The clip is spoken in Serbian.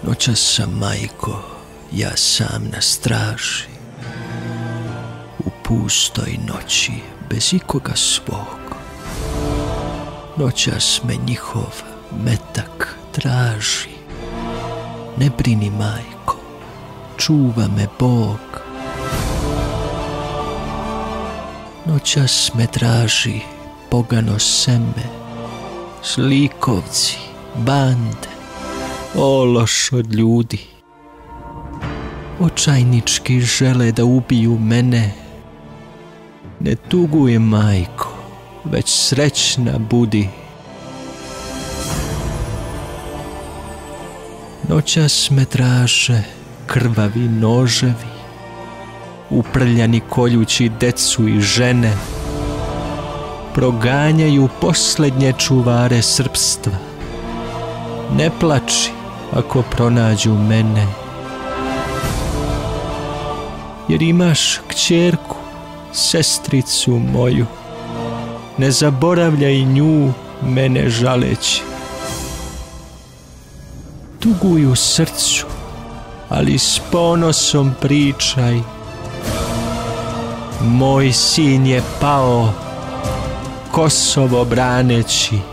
Noćas sam, majko, ja sam na straži, u pustoj noći, bez ikoga svog. Noćas me njihov metak traži. Ne brini, majko, čuva me Bog. Noćas me traži pogano seme, zlikovci, bande, ološ od ljudi. Očajnički žele da ubiju mene. Ne tuguj, majko, već srećna budi. Noćas me traže krvavi noževi, uprljani koljući decu i žene. Proganjaju posljednje čuvare srpstva. Ne plači ako pronađu mene, jer imaš kćerku, sestricu moju. Ne zaboravljaj nju, mene žaleći. Tuguj u srcu, ali s ponosom pričaj. Moj sin je pao, Kosovo braneći.